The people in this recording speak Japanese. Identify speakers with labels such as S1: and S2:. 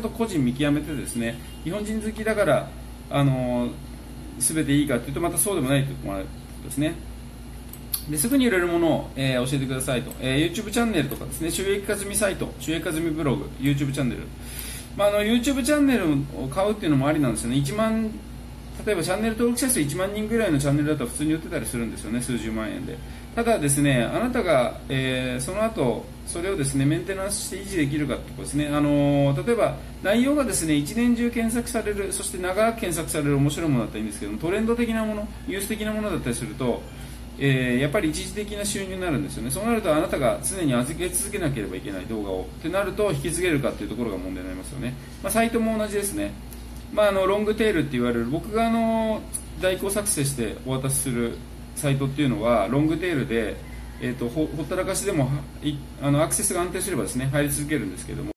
S1: と個人見極めてですね、日本人好きだから全ていいかというとまたそうでもないということですね。ですぐに売れるものを、教えてくださいと、YouTube チャンネルとかですね、収益化済みサイト、収益化済みブログ、YouTube チャンネル、YouTube チャンネルを買うっていうのもありなんですよね。例えばチャンネル登録者数1万人ぐらいのチャンネルだと普通に売ってたりするんですよね、数十万円で。ただですね、あなたが、その後それをですねメンテナンスして維持できるかということですね。例えば内容がですね一年中検索される、そして長く検索される面白いものだったらいいんですけども、トレンド的なもの、ニュース的なものだったりすると、やっぱり一時的な収入になるんですよね。そうなるとあなたが常に預け続けなければいけない動画をってなると引き継げるかっていうところが問題になりますよね。サイトも同じですね。ロングテールって言われる、僕が代行作成してお渡しするサイトっていうのはロングテールで、ほったらかしでもアクセスが安定すればですね入り続けるんですけども、